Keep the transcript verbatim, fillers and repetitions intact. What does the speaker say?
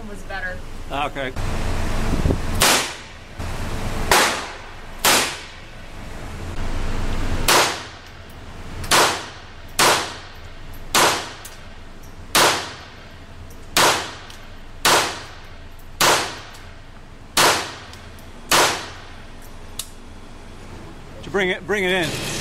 one was better. Okay. Bring it, bring it in.